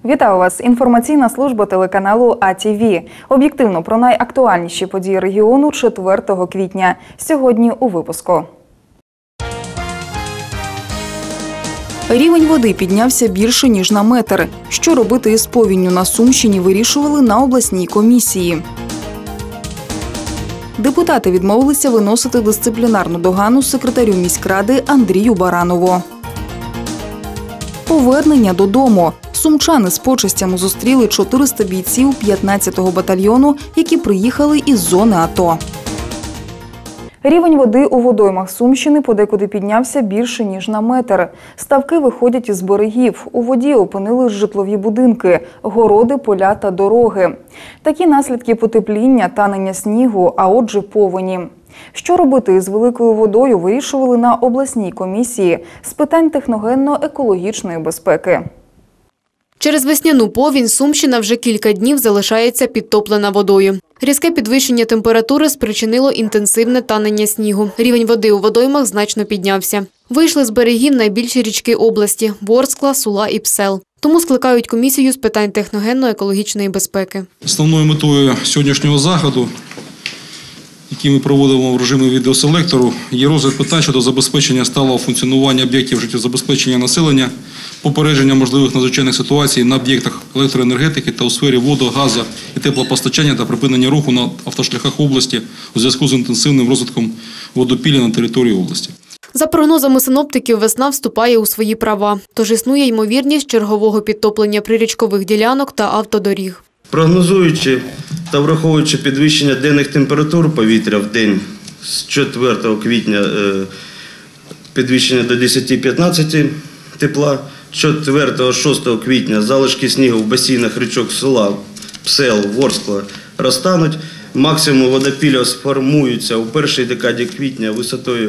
Вітаю вас! Інформаційна служба телеканалу АТВ. Об'єктивно про найактуальніші події регіону 4 квітня. Сьогодні у випуску. Рівень води піднявся більше, ніж на метр. Що робити із повінню на Сумщині, вирішували на обласній комісії. Депутати відмовилися виносити дисциплінарну догану секретарю міськради Андрію Баранову. Повернення додому. Сумчани з почестями зустріли 400 бійців 15-го батальйону, які приїхали із зони АТО. Рівень води у водоймах Сумщини подекуди піднявся більше, ніж на метр. Ставки виходять із берегів. У воді опинились житлові будинки, городи, поля та дороги. Такі наслідки потепління, танення снігу, а отже повені. Що робити із великою водою, вирішували на обласній комісії з питань техногенно-екологічної безпеки. Через весняну повінь Сумщина вже кілька днів залишається підтоплена водою. Різке підвищення температури спричинило інтенсивне танення снігу. Рівень води у водоймах значно піднявся. Вийшли з берегів найбільші річки області – Ворскла, Сула і Псел. Тому скликають комісію з питань техногенно-екологічної безпеки. Основною метою сьогоднішнього заходу, який ми проводимо в режимі відеоселектору, є розгляд питань щодо забезпечення сталого функціонування об'єктів життєзабезпечення населення, попередження можливих надзвичайних ситуацій на об'єктах електроенергетики та у сфері воду, газу і теплопостачання та припинення руху на автошляхах області у зв'язку з інтенсивним розвитком водопілля на території області. За прогнозами синоптиків, весна вступає у свої права. Тож існує ймовірність чергового підтоплення прирічкових ділянок та автодоріг. Прогнозуючи та враховуючи підвищення денних температур повітря в день з 4 квітня підвищення до 10-15 тепла, 4-6 квітня залишки снігу в басейнах річок Сула, Псел, Ворскла розтануть, максимум водопілля сформується у першій декаді квітня висотою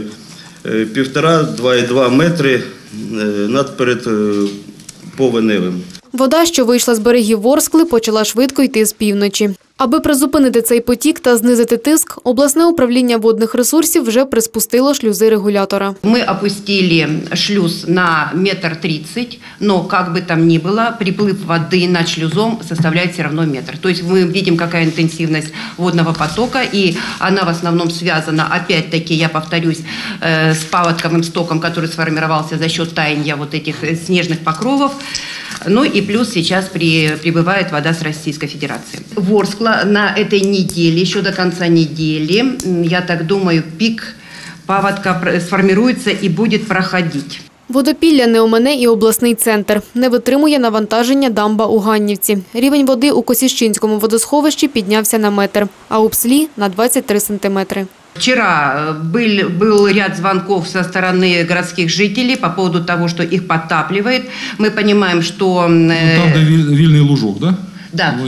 1,5–2,2 метри над передповеневим. Вода, що вийшла з берегів Ворскли, почала швидко йти з півночі. Аби призупинити цей потік та знизити тиск, обласне управління водних ресурсів вже приспустило шлюзи регулятора. Ми опустили шлюз на 1,30 м, но как бы там ни было, приплыв воды над шлюзом составляет все равно метр. То есть мы видим, какая интенсивность водного потока, и она в основном связана, опять-таки, я повторюсь, с паводковым стоком, который сформировался за счет таяния вот этих снежных покровов. Ну и плюс сейчас прибывает вода с Российской Федерации. Ворскла на этой неделе, еще до конца недели, я так думаю, пик паводка сформируется и будет проходить. Водопілля не омине і обласний центр. Не витримує навантаження дамба у Ганнівці. Рівень води у Косівщинському водосховищі піднявся на метр, а у Пслі – на 23 сантиметри. Вчера был ряд звонков со стороны городских жителей по поводу того, что их подтапливает. Мы понимаем, что... Там, где вильный лужок, да? Да,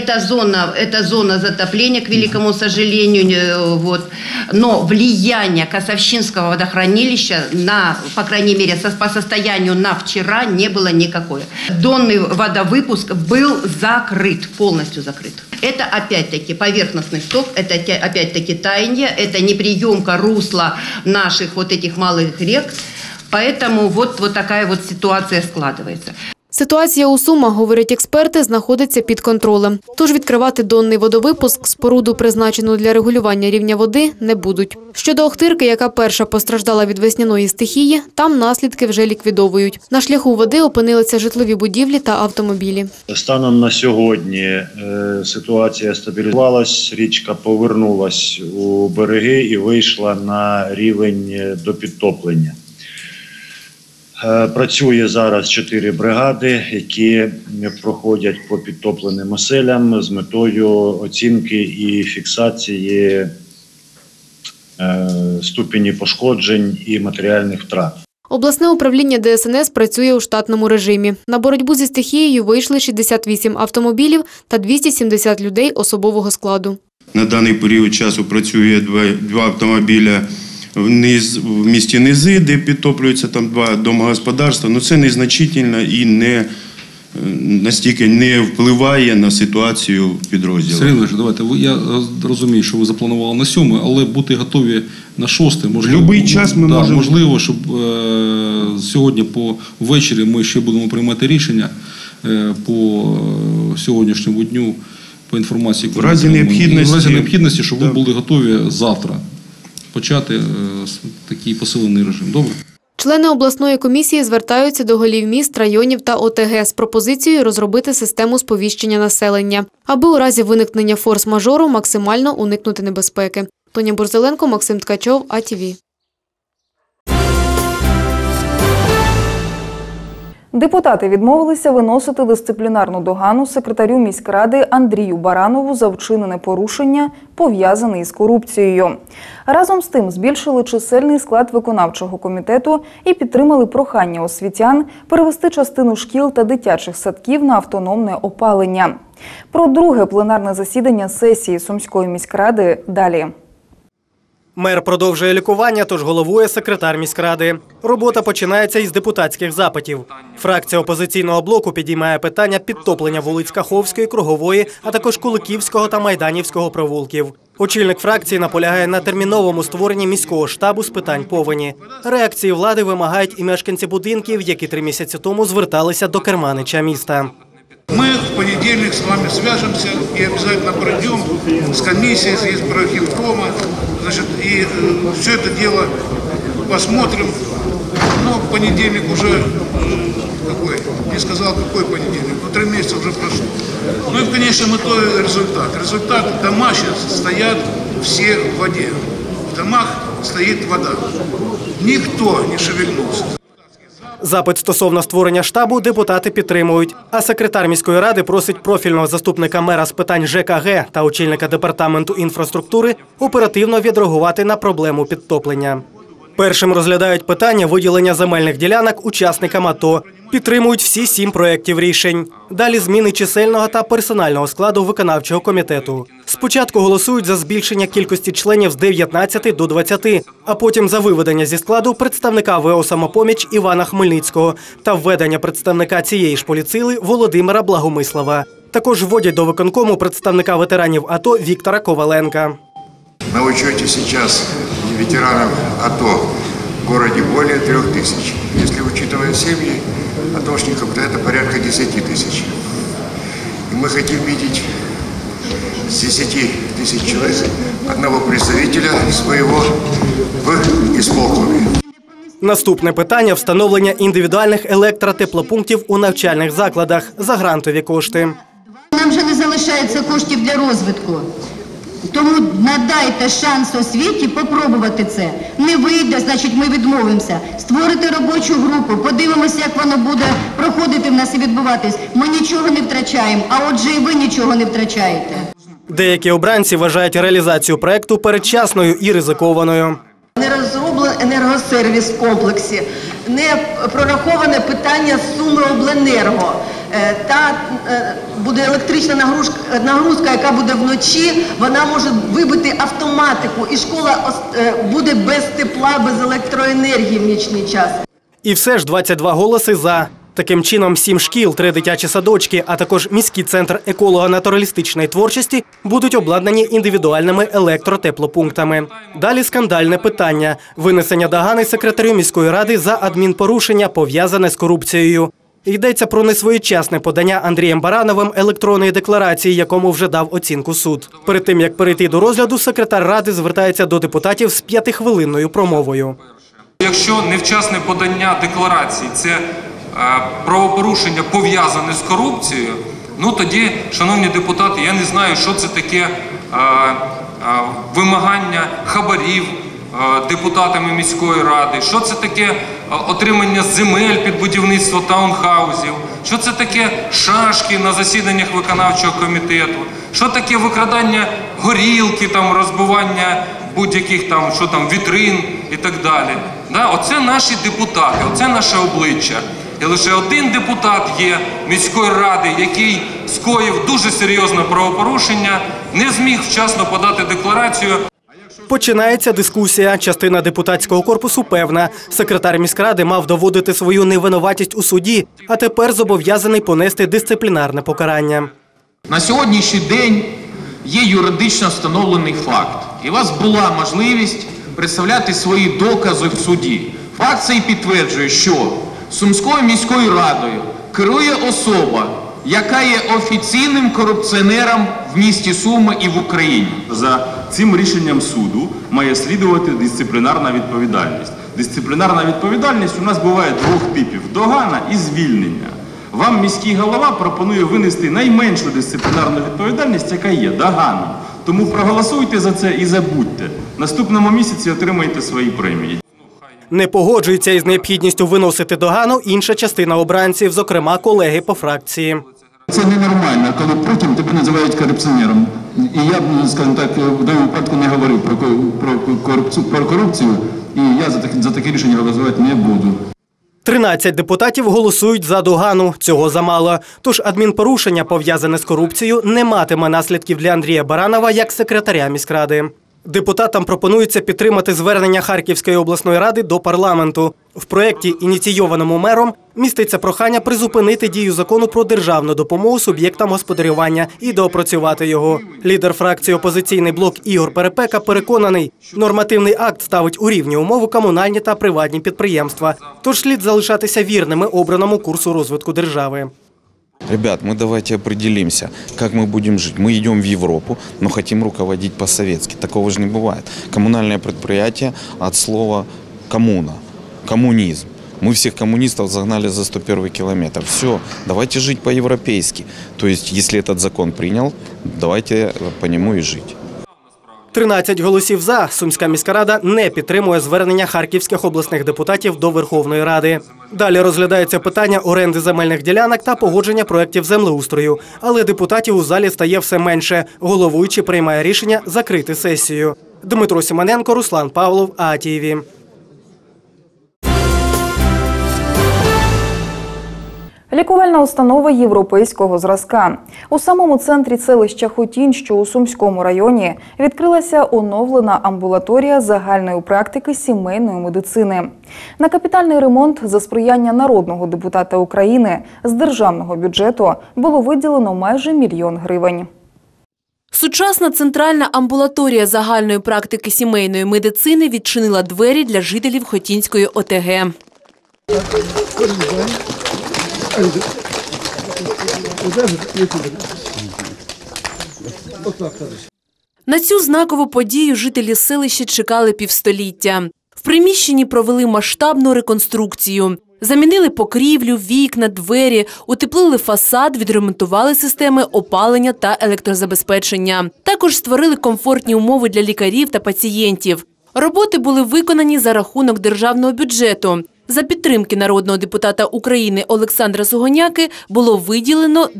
это зона затопления, к великому сожалению. Вот. Но влияние Косовщинского водохранилища, по крайней мере, по состоянию на вчера не было никакое. Донный водовыпуск был закрыт, полностью закрыт. Это опять-таки поверхностный сток, это опять-таки таяние, это неприемка русла наших вот этих малых рек. Поэтому вот такая вот ситуация складывается. Ситуація у Сумах, говорять експерти, знаходиться під контролем. Тож відкривати донний водовипуск, споруду, призначену для регулювання рівня води, не будуть. Щодо Охтирки, яка перша постраждала від весняної стихії, там наслідки вже ліквідовують. На шляху води опинилися житлові будівлі та автомобілі. Станом на сьогодні ситуація стабілізувалась, річка повернулась у береги і вийшла на рівень до підтоплення. Працює зараз 4 бригади, які проходять по підтопленим оселям з метою оцінки і фіксації ступені пошкоджень і матеріальних втрат. Обласне управління ДСНС працює у штатному режимі. На боротьбу зі стихією вийшли 68 автомобілів та 270 людей особового складу. На даний період часу працює 2 автомобіля в місті Низи, де підтоплюються там 2 домогосподарства. Ну, це незначительно і не настільки не впливає на ситуацію в підрозділі. Сергій Іванович, давайте, я розумію, що ви запланували на 7, але бути готові на 6, можливо. Будь-який час ми можемо. Можливо, щоб сьогодні ввечері ми ще будемо приймати рішення по сьогоднішньому дню, по інформації. В разі необхідності, щоб ви були готові завтра почати такий посилений режим. Добре? Члени обласної комісії звертаються до голів міст, районів та ОТГ з пропозицією розробити систему сповіщення населення, аби у разі виникнення форс-мажору максимально уникнути небезпеки. Тоня Бурзеленко, Максим Ткачов, АТВ. Депутати відмовилися виносити дисциплінарну догану секретарю міськради Андрію Баранову за вчинене порушення, пов'язане із корупцією. Разом з тим збільшили чисельний склад виконавчого комітету і підтримали прохання освітян перевести частину шкіл та дитячих садків на автономне опалення. Про друге пленарне засідання сесії Сумської міськради далі. Мер продовжує лікування, тож головує секретар міськради. Робота починається із депутатських запитів. Фракція опозиційного блоку підіймає питання підтоплення вулиць Каховської, Кругової, а також Куликівського та Майданівського провулків. Очільник фракції наполягає на терміновому створенні міського штабу з питань повені. Реакції влади вимагають і мешканці будинків, які 3 місяці тому зверталися до керманича міста. Мы в понедельник с вами свяжемся и обязательно пройдем с комиссией, с Прохимпрома, значит, и все это дело посмотрим. Но понедельник уже, какой, не сказал, какой понедельник, но 3 месяца уже прошло. Ну и в конечном итоге результат. Результат: дома сейчас стоят все в воде. В домах стоит вода. Никто не шевельнулся. Запит стосовно створення штабу депутати підтримують. А секретар міської ради просить профільного заступника мера з питань ЖКГ та очільника департаменту інфраструктури оперативно відреагувати на проблему підтоплення. Першим розглядають питання виділення земельних ділянок учасникам АТО. Підтримують всі 7 проєктів рішень. Далі зміни чисельного та персонального складу виконавчого комітету. Спочатку голосують за збільшення кількості членів з 19 до 20, а потім за виведення зі складу представника ВО «Самопоміч» Івана Хмельницького та введення представника цієї ж політсили Володимира Благомислова. Також вводять до виконкому представника ветеранів АТО Віктора Коваленка. На учете сейчас ветеранов АТО в городе более 3000. Если учитывая семьи атошников, то это порядка 10 тысяч. И мы хотим видеть с 10 тысяч человек одного представителя своего в исполкоме. Наступне питання – встановлення індивідуальних електротеплопунктів у навчальних закладах за грантові кошти. Нам вже не залишається коштів для розвитку. Тому надайте шанс освіті попробувати це. Не вийде, значить ми відмовимося. Створити робочу групу, подивимося, як воно буде проходити в нас і відбуватись. Ми нічого не втрачаємо, а отже і ви нічого не втрачаєте. Деякі обранці вважають реалізацію проєкту передчасною і ризикованою. Не розроблений енергосервіс в комплексі, не прораховане питання суми обленерго. Та буде електрична нагрузка, яка буде вночі, вона може вибити автоматику, і школа буде без тепла, без електроенергії в нічний час. І все ж 22 голоси «за». Таким чином, 7 шкіл, 3 дитячі садочки, а також міський центр еколого-натуралістичної творчості будуть обладнані індивідуальними електротеплопунктами. Далі скандальне питання – винесення догани секретарю міської ради за адмінпорушення, пов'язане з корупцією. Йдеться про несвоєчасне подання Андрієм Барановим електронної декларації, якому вже дав оцінку суд. Перед тим, як перейти до розгляду, секретар ради звертається до депутатів з 5-хвилинною промовою. Якщо невчасне подання декларації – це правопорушення пов'язане з корупцією, ну тоді, шановні депутати, я не знаю, що це таке вимагання хабарів депутатами міської ради, що це таке отримання земель під будівництво таунхаузів, що це таке шашки на засіданнях виконавчого комітету, що таке викрадання горілки, там, розбивання будь-яких там, що там, вітрин і так далі. Оце наші депутати, оце наше обличчя. І лише один депутат є міської ради, який скоїв дуже серйозне правопорушення, не зміг вчасно подати декларацію. Починається дискусія. Частина депутатського корпусу певна. Секретар міськради мав доводити свою невинуватість у суді, а тепер зобов'язаний понести дисциплінарне покарання. На сьогоднішній день є юридично встановлений факт. І у вас була можливість представляти свої докази в суді. Факт цей підтверджує, що Сумською міською радою керує особа, яка є офіційним корупціонером в місті Суми і в Україні. За цим рішенням суду має слідувати дисциплінарна відповідальність. Дисциплінарна відповідальність у нас буває двох типів – догана і звільнення. Вам міський голова пропонує винести найменшу дисциплінарну відповідальність, яка є – догану. Тому проголосуйте за це і забудьте. Наступному місяці отримаєте свої премії. Не погоджується із необхідністю виносити догану інша частина обранців, зокрема колеги по фракції. Це ненормально, коли потім тебе називають корупціонером. І я, скажімо так, в даному випадку не говорив про корупцію, і я за таке рішення голосувати не буду. 13 депутатів голосують за догану. Цього замало. Тож адмінпорушення, пов'язане з корупцією, не матиме наслідків для Андрія Баранова як секретаря міськради. Депутатам пропонується підтримати звернення Харківської обласної ради до парламенту. В проєкті, ініційованому мером, міститься прохання призупинити дію закону про державну допомогу суб'єктам господарювання і доопрацювати його. Лідер фракції «Опозиційний блок» Ігор Перепека переконаний, нормативний акт ставить у рівні умови комунальні та приватні підприємства. Тож слід залишатися вірними обраному курсу розвитку держави. Ребят, мы давайте определимся, как мы будем жить. Мы идем в Европу, но хотим руководить по-советски. Такого же не бывает. Коммунальное предприятие от слова «коммуна», коммунизм. Мы всех коммунистов загнали за 101 километр. Все, давайте жить по-европейски. То есть, если этот закон принял, давайте по нему и жить. 13 голосів «за». Сумська міська рада не підтримує звернення харківських обласних депутатів до Верховної Ради. Далі розглядається питання оренди земельних ділянок та погодження проєктів землеустрою. Але депутатів у залі стає все менше. Головуючий приймає рішення закрити сесію. Дмитро Сімоненко, Руслан Павлов, АТВ. Лікувальна установа європейського зразка. У самому центрі селища Хотінь, що у Сумському районі, відкрилася оновлена амбулаторія загальної практики сімейної медицини. На капітальний ремонт за сприяння народного депутата України з державного бюджету було виділено майже 1 мільйон гривень. Сучасна центральна амбулаторія загальної практики сімейної медицини відчинила двері для жителів Хотінської ОТГ. На цю знакову подію жителі селища чекали півстоліття. В приміщенні провели масштабну реконструкцію. Замінили покрівлю, вікна, двері, утеплили фасад, відремонтували системи опалення та електрозабезпечення. Також створили комфортні умови для лікарів та пацієнтів. Роботи були виконані за рахунок державного бюджету. За підтримки народного депутата України Олександра Сугоняки було виділено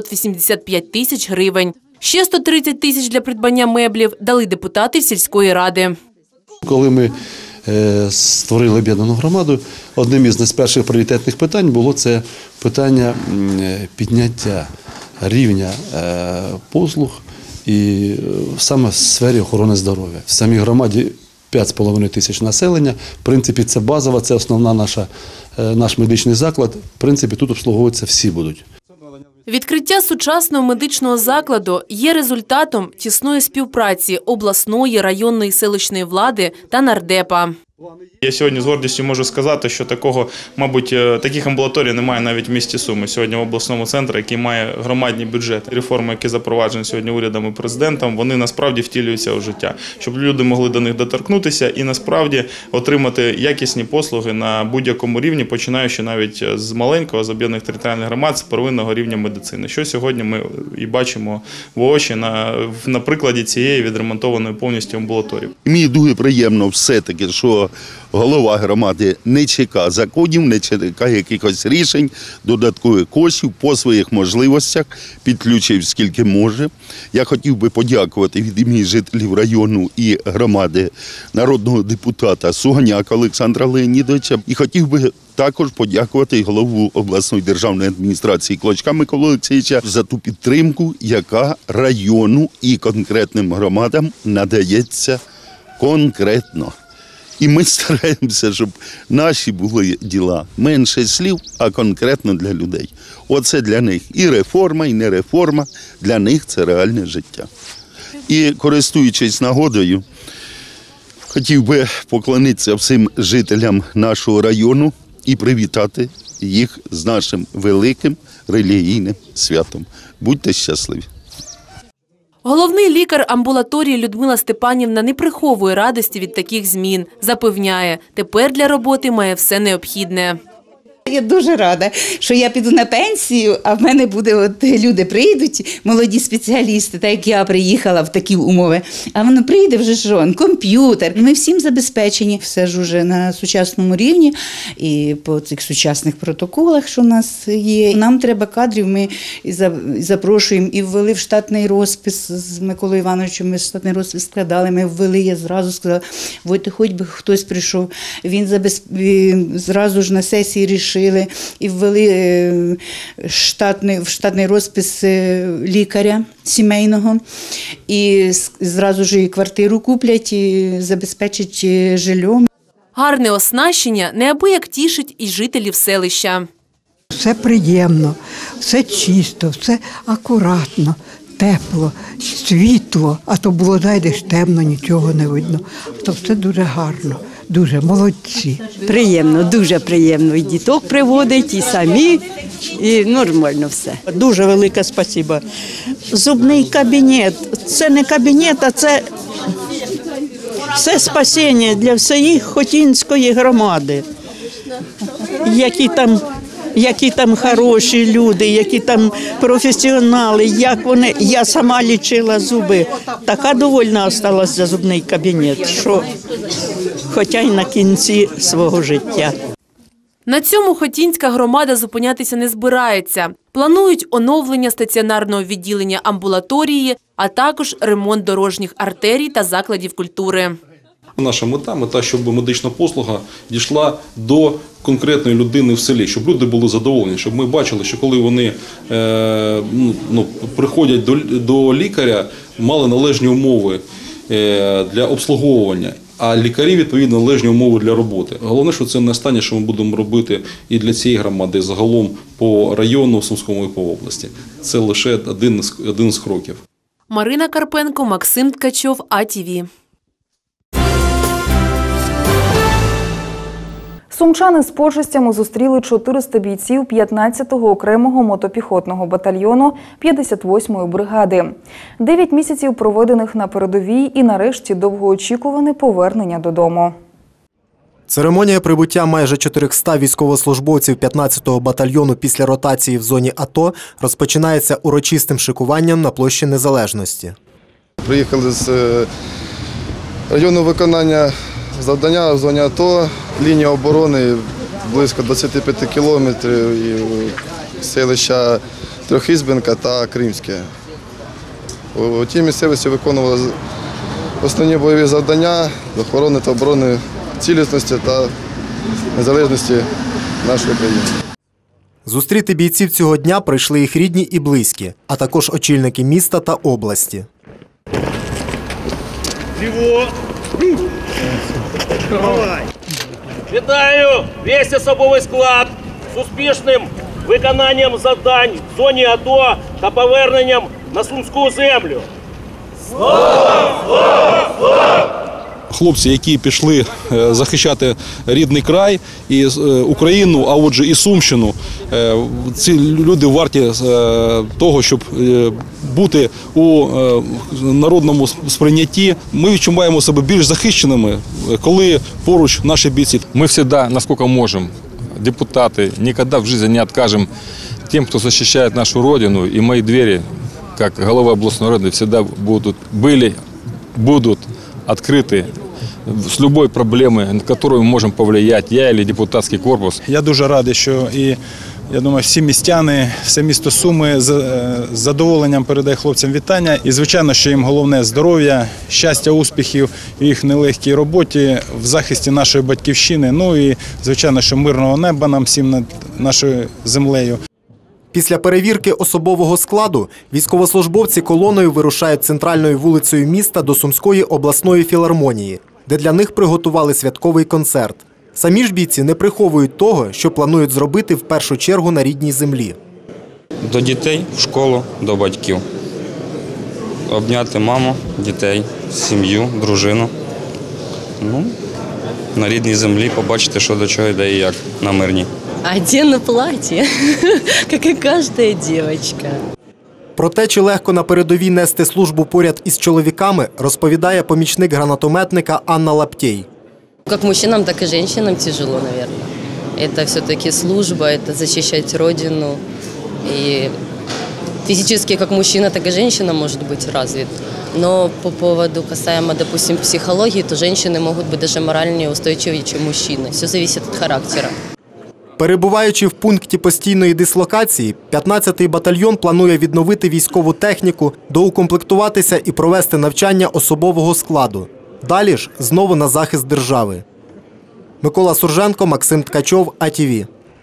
985 тисяч гривень. Ще 130 тисяч для придбання меблів дали депутати сільської ради. Коли ми створили об'єднану громаду, одним із перших пріоритетних питань було це питання підняття рівня послуг і саме в сфері охорони здоров'я. В самій громаді 5,5 тисяч населення. В принципі, це базова, це основна наш медичний заклад. В принципі, тут обслуговуватися всі будуть. Відкриття сучасного медичного закладу є результатом тісної співпраці обласної, районної, селищної влади та нардепа. Я сьогодні з гордістю можу сказати, що таких амбулаторій немає навіть в місті Суми. Сьогодні в обласному центрі, який має громадний бюджет. Реформи, які запроваджені сьогодні урядом і президентом, вони насправді втілюються у життя. Щоб люди могли до них доторкнутися і насправді отримати якісні послуги на будь-якому рівні, починаючи навіть з маленького, з об'єднаних територіальних громад, з первинного рівня медицини. Що сьогодні ми і бачимо воочі на прикладі цієї відремонтованої повністю амбулаторії. Мені дуже приємно все-таки, що голова громади не чекає законів, не чекає якихось рішень, додаткових коштів по своїх можливостях, підключив скільки може. Я хотів би подякувати від імені жителів району і громади народного депутата Сугоняка Олександра Леонідовича. І хотів би також подякувати голову обласної державної адміністрації Клочка Миколи Олексійовича за ту підтримку, яка району і конкретним громадам надається конкретно. І ми стараємося, щоб наші були діла менше слів, а конкретно для людей. Оце для них і реформа, і не реформа, для них це реальне життя. І користуючись нагодою, хотів би поклонитися всім жителям нашого району і привітати їх з нашим великим релігійним святом. Будьте щасливі! Головний лікар амбулаторії Людмила Степанівна не приховує радості від таких змін. Запевняє, тепер для роботи має все необхідне. Я дуже рада, що я піду на пенсію, а в мене буде, люди прийдуть, молоді спеціалісти, так як я приїхала в такі умови, а воно прийде вже ж комп'ютер. Ми всім забезпечені, все ж уже на сучасному рівні і по цих сучасних протоколах, що у нас є. Нам треба кадрів, ми запрошуємо і ввели в штатний розпис з Миколою Івановичем, ми штатний розпис складали, ми ввели, я зразу сказала, Войте, хоч би хтось прийшов, він зразу ж на сесії рішив, і ввели в штатний розпис лікаря сімейного. І зразу ж і квартиру куплять, і забезпечать жильом. Гарне оснащення неабияк тішить і жителів селища. Все приємно, все чисто, все акуратно, тепло, світло, а то було, зайдеш, темно, нічого не видно. То все дуже гарно. Дуже молодці. Приємно, дуже приємно. І діток приводить, і самі, і нормально все. Дуже велике спасибо. Зубний кабінет. Це не кабінет, а це все спасіння для всієї Хотінської громади. Які там хороші люди, які там професіонали, як вони. Я сама лічила зуби. Така довольна осталась за зубний кабінет, що хоча й на кінці свого життя. На цьому Хотінська громада зупинятися не збирається. Планують оновлення стаціонарного відділення амбулаторії, а також ремонт дорожніх артерій та закладів культури. Наша мета, щоб медична послуга дійшла до конкретної людини в селі, щоб люди були задоволені, щоб ми бачили, що коли вони приходять до лікаря, мали належні умови для обслуговування, а лікарі, відповідно, належні умови для роботи. Головне, що це не останнє, що ми будемо робити і для цієї громади, і загалом по району, Сумському і по області. Це лише один з кроків. Марина Карпенко, Максим Ткачов, АТВ. Сумчани з почестями зустріли 400 бійців 15-го окремого мотопіхотного батальйону 58-ї бригади. 9 місяців проведених на передовій і нарешті довгоочікуване повернення додому. Церемонія прибуття майже 400 військовослужбовців 15-го батальйону після ротації в зоні АТО розпочинається урочистим шикуванням на площі Незалежності. Приїхали з району виконання завдання в зоні АТО, лінія оборони близько 25 кілометрів, і селища Трьохізбенка та Кримське. У тій місцевості виконували основні бойові завдання з охорони та оборони цілісності та незалежності нашої країни. Зустріти бійців цього дня прийшли їх рідні і близькі, а також очільники міста та області. Вітаю весь особовий склад з успішним виконанням завдань в зоні АТО та поверненням на Сумську землю. Слава! Слава! Слава! Хлопці, які пішли захищати рідний край і Україну, а отже і Сумщину, ці люди варті того, щоб бути у народному сприйнятті. Ми відчуваємо себе більш захищеними, коли поруч наші бійці. Ми завжди, наскільки можемо, депутати, ніколи в житті не відкажемо тим, хто захищає нашу родину, і мої двері, як голова обласної ради, завжди будуть відкриті з будь-якої проблеми, на яку ми можемо повлияти, я або депутатський корпус. Я дуже радий, що я думаю, всі містяни, все місто Суми з задоволенням передає хлопцям вітання. І, звичайно, що їм головне здоров'я, щастя, успіхів в їх нелегкій роботі, в захисті нашої батьківщини. Ну і, звичайно, що мирного неба нам всім над нашою землею. Після перевірки особового складу військовослужбовці колоною вирушають центральною вулицею міста до Сумської обласної філармонії. де для них приготували святковий концерт. Самі ж бійці не приховують того, що планують зробити в першу чергу на рідній землі. До дітей, в школу, до батьків. Обняти маму, дітей, сім'ю, дружину. На рідній землі побачити, що до чого йде і як на мирній. Одену плаття, як і кожна дівчинка. Про те, чи легко на передовій нести службу поряд із чоловіками, розповідає помічник гранатометника Анна Лаптєй. Как мужчинам, так и женщинам тяжело, наверное. Это все-таки служба, это защищать родину. И физически как мужчина, так и женщина может быть развит. Но по поводу касаемо, допустим, психологии, то женщины могут быть даже моральнее устойчивее, чем мужчины. Все зависит от характера. Перебуваючи в пункті постійної дислокації, 15-й батальйон планує відновити військову техніку, доукомплектуватися і провести навчання особового складу. Далі ж знову на захист держави. Микола Сурженко, Максим Ткачов, АТВ.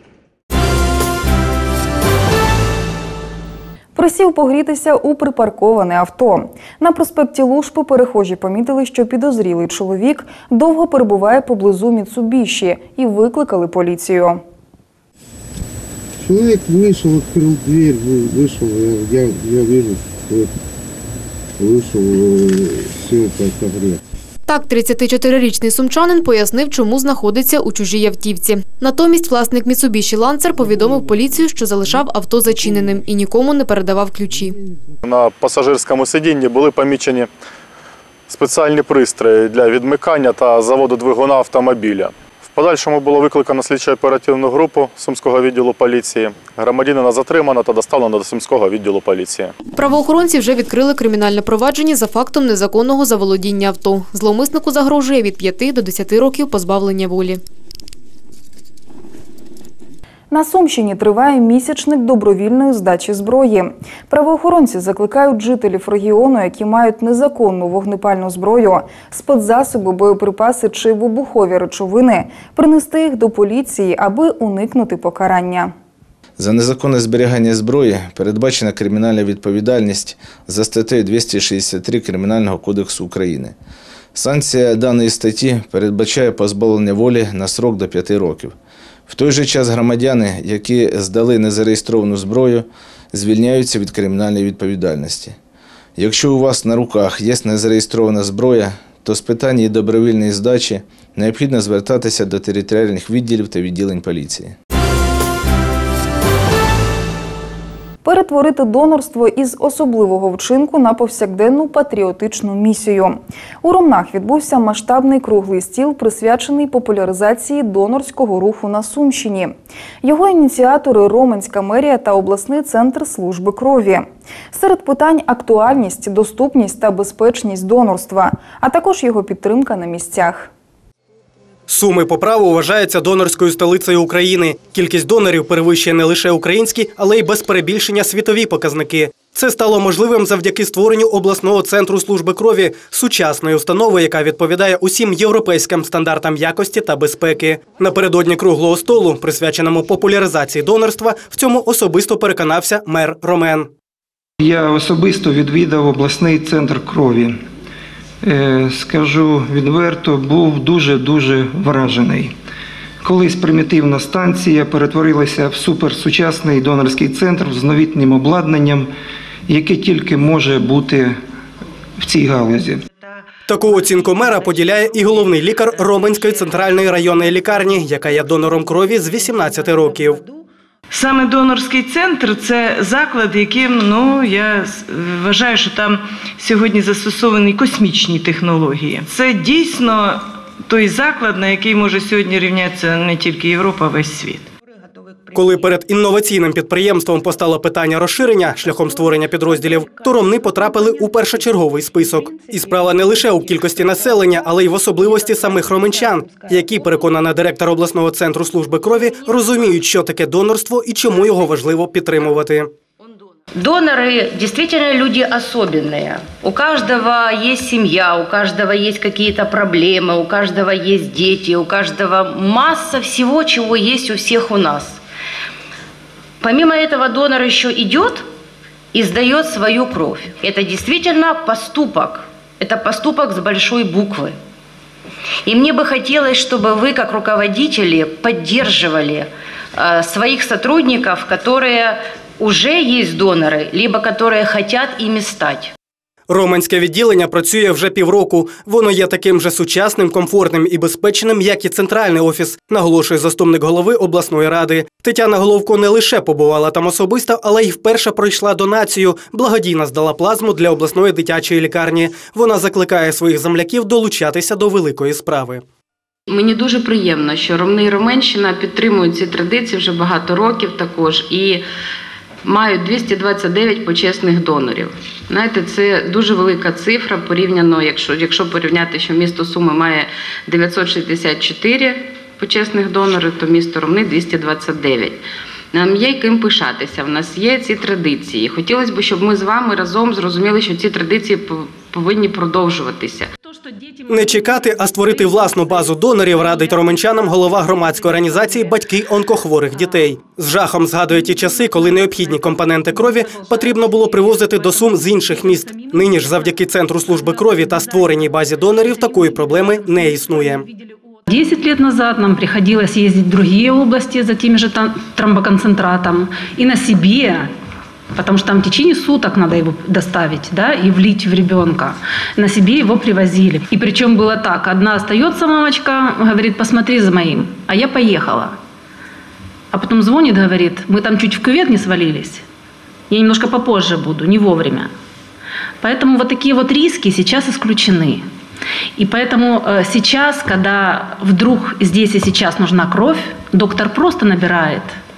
Присів погрітися у припарковане авто. На проспекті Лушпи перехожі помітили, що підозрілий чоловік довго перебуває поблизу Міцубіші і викликали поліцію. Человек вышел, открыл дверь, вышел, я вижу, вышел, все отогрет. Так, 34-річний сумчанин пояснив, чому знаходиться у чужій автівці. Натомість власник Mitsubishi Lancer повідомив поліцію, що залишав авто зачиненим і нікому не передавав ключі. На пасажирському сидінні були помічені спеціальні пристрої для відмикання та заводу двигуна автомобіля. В подальшому було викликано слідчо-оперативну групу Сумського відділу поліції. Громадянина затримано та доставлено до Сумського відділу поліції. Правоохоронці вже відкрили кримінальне провадження за фактом незаконного заволодіння авто. Зловмиснику загрожує від 5 до 10 років позбавлення волі. На Сумщині триває місячник добровільної здачі зброї. Правоохоронці закликають жителів регіону, які мають незаконну вогнепальну зброю, спецзасоби, боєприпаси чи вибухові речовини, принести їх до поліції, аби уникнути покарання. За незаконне зберігання зброї передбачена кримінальна відповідальність за статтею 263 Кримінального кодексу України. Санкція даної статті передбачає позбавлення волі на строк до 5 років. В той же час громадяни, які здали незареєстровану зброю, звільняються від кримінальної відповідальності. Якщо у вас на руках є незареєстрована зброя, то з питань її добровільної здачі необхідно звертатися до територіальних відділів та відділень поліції. Перетворити донорство із особливого вчинку на повсякденну патріотичну місію. У Ромнах відбувся масштабний круглий стіл, присвячений популяризації донорського руху на Сумщині. Його ініціатори – Роменська мерія та обласний центр служби крові. Серед питань – актуальність, доступність та безпечність донорства, а також його підтримка на місцях. Суми по праву вважаються донорською столицею України. Кількість донорів перевищує не лише українські, але й без перебільшення світові показники. Це стало можливим завдяки створенню обласного центру служби крові, сучасної установи, яка відповідає усім європейським стандартам якості та безпеки. Напередодні круглого столу, присвяченому популяризації донорства, в цьому особисто переконався мер Ромен. Я особисто відвідав обласний центр крові. Скажу відверто, був дуже вражений. Колись примітивна станція перетворилася в суперсучасний донорський центр з новітнім обладнанням, яке тільки може бути в цій галузі. Таку оцінку мера поділяє і головний лікар Роменської центральної районної лікарні, яка є донором крові з 18 років. Саме донорський центр – це заклад, яким, я вважаю, що там сьогодні застосовані космічні технології. Це дійсно той заклад, на який може сьогодні рівнятися не тільки Європа, а весь світ. Коли перед інноваційним підприємством постало питання розширення шляхом створення підрозділів, то Ромни потрапили у першочерговий список. І справа не лише у кількості населення, але й в особливості самих романчан, які, переконана директор обласного центру служби крові, розуміють, що таке донорство і чому його важливо підтримувати. Доноры действительно люди особенные. У каждого есть семья, у каждого есть какие-то проблемы, у каждого есть дети, у каждого масса всего, чего есть у всех у нас. Помимо этого донор еще идет и сдает свою кровь. Это действительно поступок. Это поступок с большой буквы. И мне бы хотелось, чтобы вы, как руководители, поддерживали своих сотрудников, которые уже есть доноры, либо которые хотят ими стать. Роменське відділення працює вже півроку. Воно є таким же сучасним, комфортним і безпечним, як і центральний офіс, наголошує заступник голови обласної ради. Тетяна Головко не лише побувала там особисто, але й вперше пройшла донацію. Благодійно здала плазму для обласної дитячої лікарні. Вона закликає своїх земляків долучатися до великої справи. Мені дуже приємно, що Ромни і Роменщина підтримують ці традиції вже багато років також і мають 229 почесних донорів. Знаєте, це дуже велика цифра порівняно, якщо порівняти, що місто Суми має 964 почесних донори, то місто Ромни 229. Нам є ким пишатися, в нас є ці традиції. Хотілося б, щоб ми з вами разом зрозуміли, що ці традиції повинні продовжуватися. Не чекати, а створити власну базу донорів радить роменчанам голова громадської організації «Батьки онкохворих дітей». З жахом згадує ті часи, коли необхідні компоненти крові потрібно було привозити до Сум з інших міст. Нині ж завдяки Центру служби крові та створеній базі донорів такої проблеми не існує. 10 лет назад нам приходилось ездить в другие области за тем же тромбоконцентратом и на себе, потому что там в течение суток надо его доставить, да, и влить в ребенка. На себе его привозили. И причем было так, одна остается мамочка, говорит, посмотри за моим, а я поехала. А потом звонит, говорит, мы там чуть в кювет не свалились, я немножко попозже буду, не вовремя. Поэтому вот такие вот риски сейчас исключены. И поэтому сейчас, когда вдруг здесь и сейчас нужна кровь, доктор просто набирает,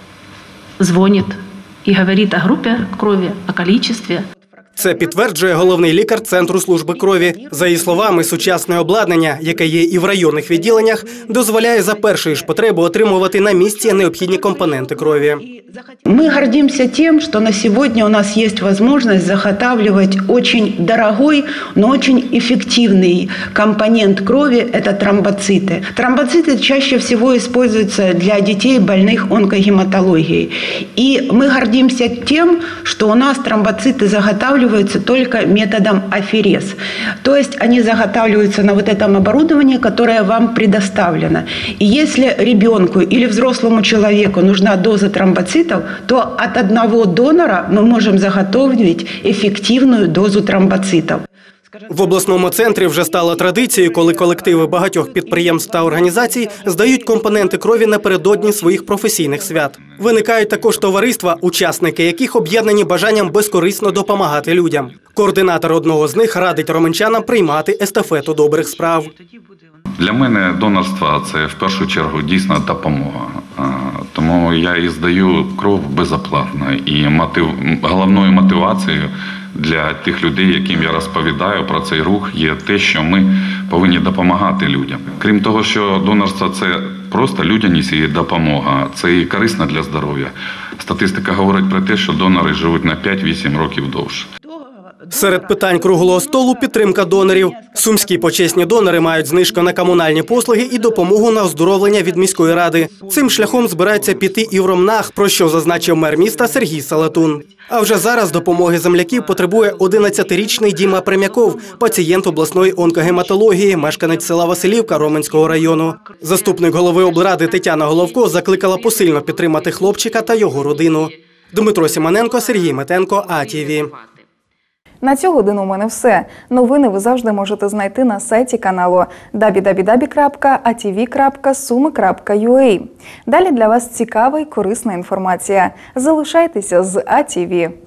звонит и говорит о группе крови, о количестве. Це підтверджує головний лікар Центру служби крові. За її словами, сучасне обладнання, яке є і в районних відділеннях, дозволяє за першої ж потреби отримувати на місці необхідні компоненти крові. Мы гордимся тем, что на сегодня у нас есть возможность заготавливать очень дорогой, но очень эффективный компонент крови – это тромбоциты. Тромбоциты чаще всего используются для детей, больных онкогематологией. И мы гордимся тем, что у нас тромбоциты заготавливаются только методом аферез. То есть они заготавливаются на вот этом оборудовании, которое вам предоставлено. И если ребенку или взрослому человеку нужна доза тромбоцитов, то от одного донора мы можем заготовить эффективную дозу тромбоцитов. В обласному центрі вже стало традицією, коли колективи багатьох підприємств та організацій здають компоненти крові напередодні своїх професійних свят. Виникають також товариства, учасники яких об'єднані бажанням безкорисно допомагати людям. Координатор одного з них радить роменчанам приймати естафету добрих справ. Для мене донорство – це в першу чергу дійсна допомога. Тому я і здаю кров безоплатно. І головною мотивацією для тих людей, яким я розповідаю про цей рух, є те, що ми повинні допомагати людям. Крім того, що донорство – це просто людяність і допомога, це і корисно для здоров'я. Статистика говорить про те, що донори живуть на 5-8 років довше. Серед питань круглого столу – підтримка донорів. Сумські почесні донори мають знижку на комунальні послуги і допомогу на оздоровлення від міської ради. Цим шляхом збирається піти і в Ромнах, про що зазначив мер міста Сергій Салатун. А вже зараз допомоги земляків потребує 11-річний Діма Прем'яков, пацієнт обласної онкогематології, мешканець села Василівка Роменського району. Заступник голови облради Тетяна Головко закликала посильно підтримати хлопчика та його родину. Дмитро Сімоненко, Сергій Метенко, АТВ. На цю годину у мене все. Новини ви завжди можете знайти на сайті каналу www.atv.sumi.ua. Далі для вас цікава і корисна інформація. Залишайтеся з АТВ.